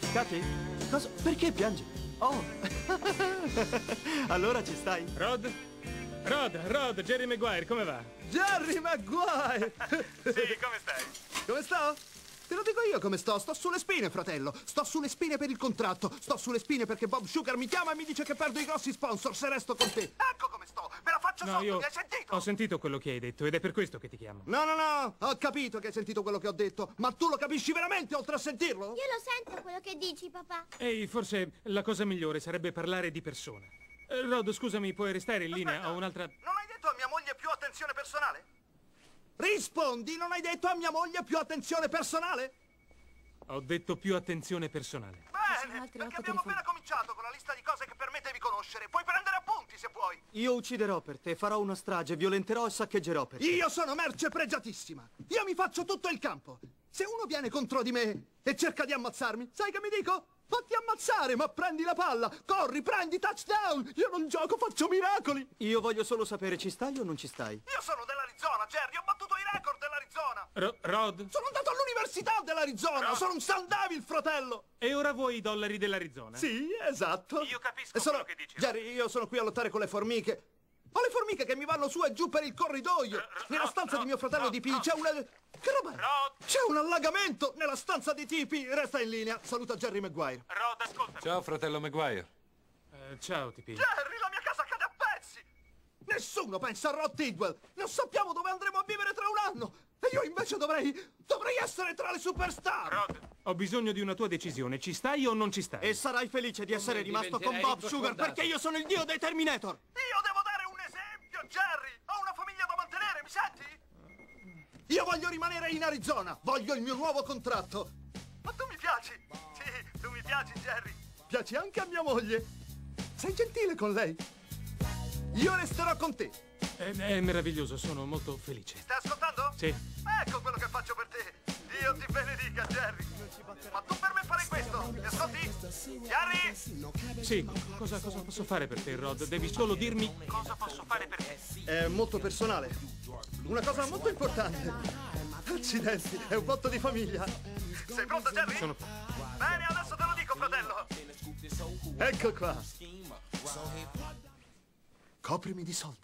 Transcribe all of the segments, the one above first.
Katy? Cosa? Perché piangi? Oh! Allora ci stai? Rod, Jerry Maguire, come va? Jerry Maguire! Sì, come stai? Come sto? Te lo dico io come sto. Sto sulle spine, fratello. Sto sulle spine per il contratto. Sto sulle spine perché Bob Sugar mi chiama e mi dice che perdo i grossi sponsor se resto con te. Ecco come sto. Me la faccio sotto, mi hai sentito? Ho sentito quello che hai detto ed è per questo che ti chiamo. No. Ho capito che hai sentito quello che ho detto. Ma tu lo capisci veramente oltre a sentirlo? Io lo sento quello che dici, papà. Ehi, forse la cosa migliore sarebbe parlare di persona. Rod, scusami, puoi restare in linea? Ho un'altra... Non hai detto a mia moglie più attenzione personale? Rispondi, non hai detto a mia moglie più attenzione personale? Ho detto più attenzione personale. Bene, perché abbiamo appena cominciato con la lista di cose che per me devi conoscere. Puoi prendere appunti se vuoi. Io ucciderò per te, farò una strage, violenterò e saccheggerò per te. Io sono merce pregiatissima. Io mi faccio tutto il campo. Se uno viene contro di me e cerca di ammazzarmi, sai che mi dico? Fatti ammazzare, ma prendi la palla. Corri, prendi touchdown. Io non gioco, faccio miracoli. Io voglio solo sapere, ci stai o non ci stai? Io sono dell'Arizona, Jerry. Ho battuto i record dell'Arizona. Rod? Sono andato all'università dell'Arizona. Sono un San Devil, fratello. E ora vuoi i dollari dell'Arizona? Sì, esatto. Io capisco quello che dici. Jerry, io sono qui a lottare con le formiche. Ho le formiche che mi vanno su e giù per il corridoio. Nella stanza di mio fratello di P c'è una... Che roba è? C'è un allagamento nella stanza di Tipi. Resta in linea. Saluta Jerry Maguire. Rod, ascolta. Ciao, fratello Maguire. Ciao, Tipi. Jerry, la mia casa cade a pezzi. Nessuno pensa a Rod Tidwell. Non sappiamo dove andremo a vivere tra un anno. E io invece dovrei essere tra le superstar. Rod, ho bisogno di una tua decisione. Ci stai o non ci stai? E sarai felice di essere rimasto con Bob Sugar perché io sono il dio dei Terminator. Io devo dare un esempio, Jerry. Ho una famiglia da mantenere, mi senti? Io voglio rimanere in Arizona. Voglio il mio nuovo contratto. Ma tu mi piaci. Sì, tu mi piaci, Jerry. Piaci anche a mia moglie. Sei gentile con lei. Io resterò con te. È meraviglioso, sono molto felice. Stai ascoltando? Sì. Ecco quello che faccio per te. Dio ti benedica, Jerry. Ma tu per me farai questo. Mi ascolti? Jerry? Sì, cosa posso fare per te, Rod? Devi solo dirmi cosa posso fare per te. È molto personale. Una cosa molto importante. Accidenti, è un botto di famiglia. Sei pronto, Jerry? Sono... Bene, adesso te lo dico, fratello. Ecco qua. Coprimi di soldi.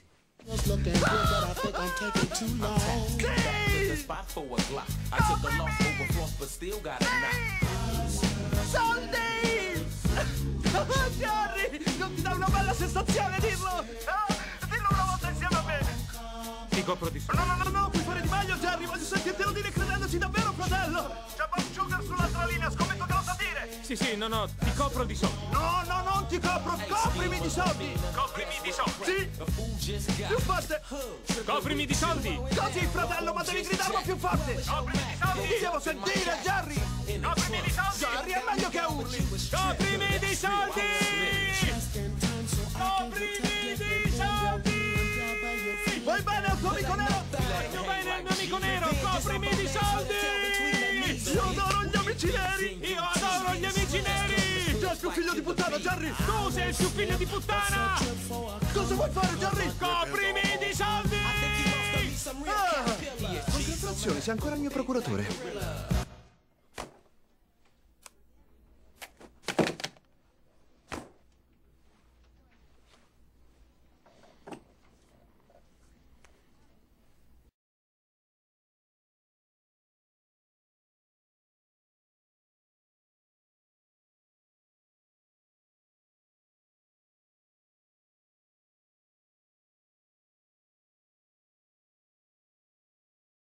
Soldi! Jerry! Non ti dà una bella sensazione dirlo? Dillo una volta insieme a me! Ti copro di soldi. No, puoi fare di meglio, Jerry! Voglio sentirtelo dire credendoci davvero, fratello! C'è Bob Sugar sull'altra linea, scommetto che lo sa dire! Sì, no, ti copro di soldi. No, non ti copro! Coprimi di soldi! Coprimi di soldi. Sì! Più forte! Coprimi di soldi. Così, fratello, ma devi gridarlo più forte! Coprimi di soldi. Ti devo sentire, Jerry! Coprimi di soldi. Jerry, è meglio che urli! Coprimi di soldi. Coprimi di soldi. Vuoi bene al tuo amico nero? Voglio bene al mio amico nero. Coprimi di soldi. Io adoro gli amici neri! Io adoro gli amici neri. Tu sei il più figlio di puttana, Jerry! Tu sei il più figlio di puttana. Cosa vuoi fare, Jerry? Coprimi di soldi. Congratulazioni, sei ancora il mio procuratore.